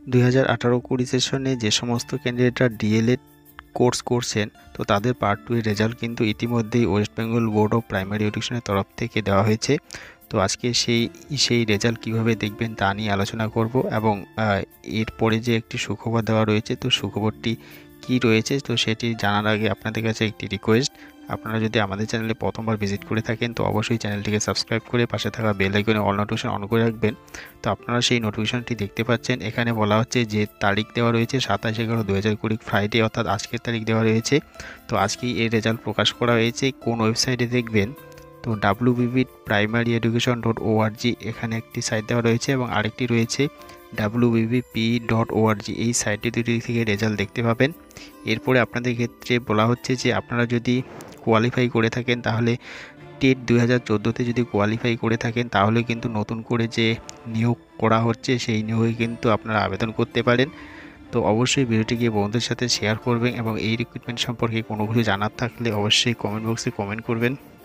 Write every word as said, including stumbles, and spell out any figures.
দুই হাজার আঠারো কুড়ি সেশনে যে সমস্ত ক্যান্ডিডেটরা ডিএলএড কোর্স করছেন, তো তাদের পার্ট টু এর রেজাল্ট কিন্তু ইতিমধ্যেই West Bengal board of primary এডুকেশনের তরফ থেকে দেওয়া হয়েছে। তো আজকে সেই সেই রেজাল্ট কীভাবে দেখবেন তা নিয়ে আলোচনা করব, এবং এরপরে যে একটি সুখবর দেওয়া রয়েছে, তো সুখবরটি কি রয়েছে তো সেটি জানার আগে আপনাদের কাছে একটি রিকোয়েস্ট, আপনারা যদি আমাদের চ্যানেলে প্রথমবার ভিজিট করে থাকেন তো অবশ্যই চ্যানেলটিকে সাবস্ক্রাইব করে পাশে থাকা বেল আইকনে অল নোটিফিকেশন অন করে রাখবেন। তো আপনারা সেই নোটিফিকেশনটি দেখতে পাচ্ছেন, এখানে বলা হচ্ছে যে তারিখ দেওয়া রয়েছে সাতাশ এগারো দু হাজার কুড়ি ফ্রাইডে, অর্থাৎ আজকের তারিখ দেওয়া রয়েছে। তো আজকেই এর রেজাল্ট প্রকাশ করা হয়েছে। কোন ওয়েবসাইটে দেখবেন, তো WBB primary education dot ORG এখানে একটি সাইট দেওয়া রয়েছে, এবং আরেকটি রয়েছে ডাব্লিউবিবিপি ডট ওআরজি, এই সাইটটি দুটি থেকে রেজাল্ট দেখতে পাবেন। এরপরে আপনাদের ক্ষেত্রে বলা হচ্ছে যে আপনারা যদি কোয়ালিফাই করে থাকেন, তাহলে টেট দুই হাজার চোদ্দোতে যদি কোয়ালিফাই করে থাকেন তাহলে কিন্তু নতুন করে যে নিয়োগ করা হচ্ছে সেই নিয়োগে কিন্তু আপনারা আবেদন করতে পারেন। তো অবশ্যই ভিডিওটিকে বন্ধুদের সাথে শেয়ার করবেন, এবং এই রিক্রুটমেন্ট সম্পর্কে কোনো কিছু জানার থাকলে অবশ্যই কমেন্ট বক্সে কমেন্ট করবেন।